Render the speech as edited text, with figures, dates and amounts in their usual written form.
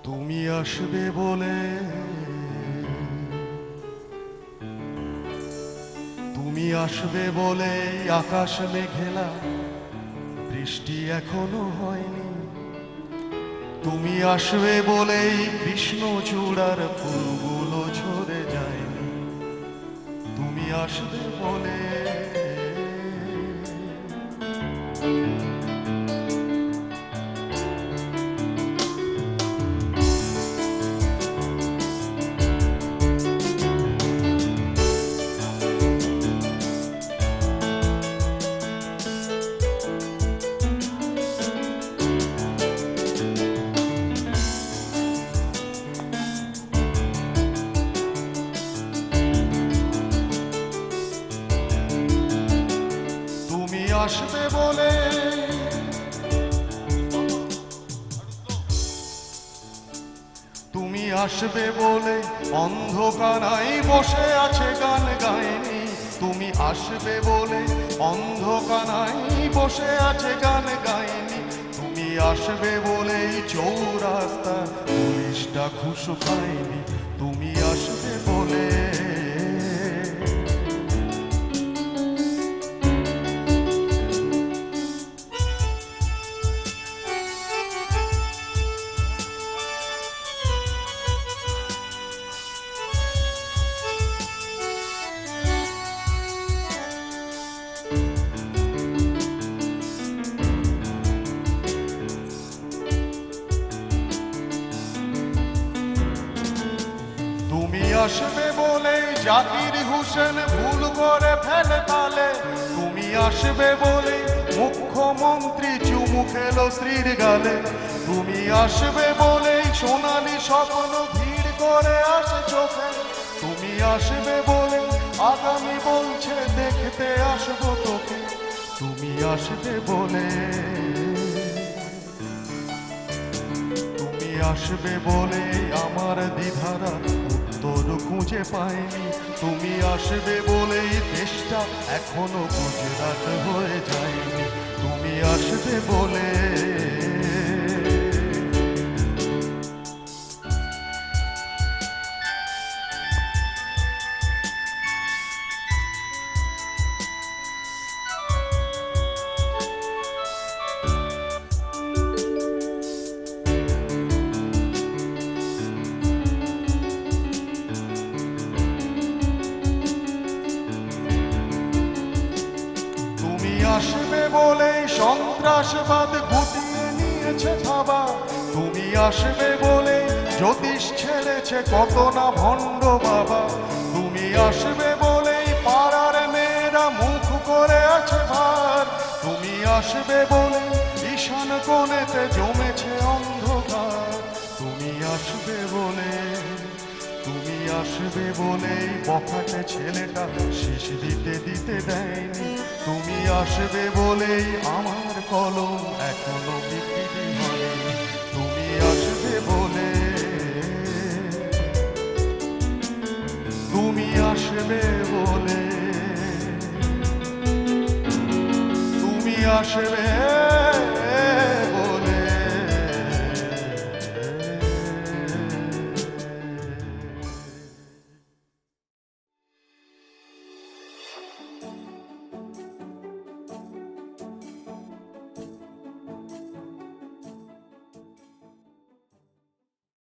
তুমি আসবে বলে, তুমি আসবে বলে আকাশ মেঘেলা, বৃষ্টি এখনো হয়নি। তুমি আসবে বলেই কৃষ্ণ চূড়ার ফুলগুলো ঝরে যায়নি। তুমি আসবে বলে, তুমি আসবে বলে, তুমি আসবে বলে অন্ধকারাই বসে আছে গান গায়নি। তুমি আসবে বলে অন্ধকারাই বসে আছে গান গায়নি। তুমি আসবে বলেই চৌরাস্তা পুলিশটা ঘুষ পায়নি। তুমি আসবে বলে, তুমি আসবে বলে জাকির হোসেন ভুল করে ফেলে তালে। তুমি আসবে বলে মুখ্যমন্ত্রী চুমু খেলো স্ত্রীর গালে। তুমি আসবে বলে সোনালি স্বপ্ন ভিড় করে আসে চোখে। তুমি আসবে বলে আগামী বলছে দেখতে আসবো তোকে। তুমি আসবে বলে, তুমি আসবে বলে আমার দ্বিধারা উত্তর খুঁজে পায়নি। তুমি আসবে বলেই দেশটা এখনো গুজরাট হয়ে যায়নি। তুমি আসবে বলে, তুমি আসবে বলে সন্ত্রাসবাদ গুটিয়ে নিয়েছে থাবা। তুমি আসবে বলে জ্যোতিষ ছেড়েছে কত না ভণ্ড বাবা। তুমি আসবে বলেই পাড়ার মেয়েরা মুখ করে আছে ভার। তুমি আসবে বলে ঈশান কোণেতে জমেছে অন্ধকার। তুমি আসবে বলে, তুমি আসবে বলেই বখাটে ছেলেটা শীষ দিতে দিতে দেয়নি। তুমি আসবে বলেই আমার কলম এখনো বিক্রি হয়নি। তুমি আসবে বলে, তুমি আসবে বলে, তুমি আসবে